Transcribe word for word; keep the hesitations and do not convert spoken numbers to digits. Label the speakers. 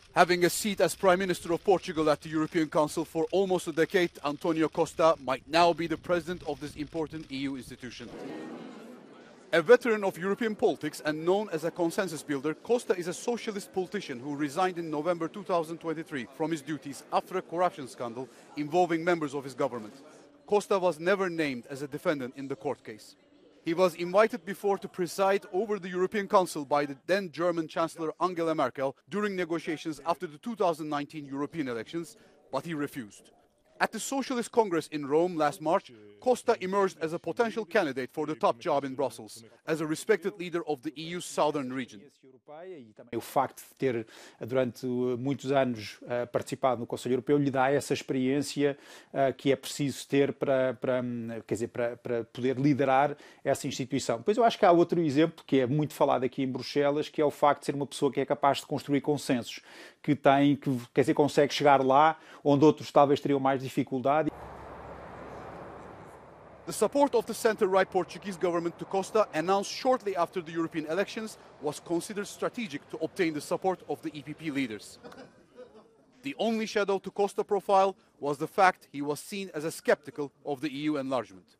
Speaker 1: Having a seat as Prime Minister of Portugal at the European Council for almost a decade, António Costa might now be the president of this important E U institution. A veteran of European politics and known as a consensus builder, Costa is a socialist politician who resigned in November two thousand twenty-three from his duties after a corruption scandal involving members of his government. Costa was never named as a defendant in the court case. He was invited before to preside over the European Council by the then German Chancellor Angela Merkel during negotiations after the two thousand nineteen European elections, but he refused. At the Socialist Congress in Rome last March, Costa emerged as a potential candidate for the top job in Brussels, as a respected leader of the E U's southern region.
Speaker 2: O facto de ter, durante muitos anos, participado no Conselho Europeu lhe dá essa experiência que é preciso ter para, para, quer dizer, para, para poder liderar essa instituição. Depois eu acho que há outro exemplo, que é muito falado aqui em Bruxelas, que é o facto de ser uma pessoa que é capaz de construir consensos, que tem, que, quer dizer, consegue chegar lá onde outros talvez teriam mais dificuldade.
Speaker 1: The support of the centre-right Portuguese government to Costa, announced shortly after the European elections, was considered strategic to obtain the support of the E P P leaders. The only shadow to Costa profile was the fact he was seen as a skeptical of the E U enlargement.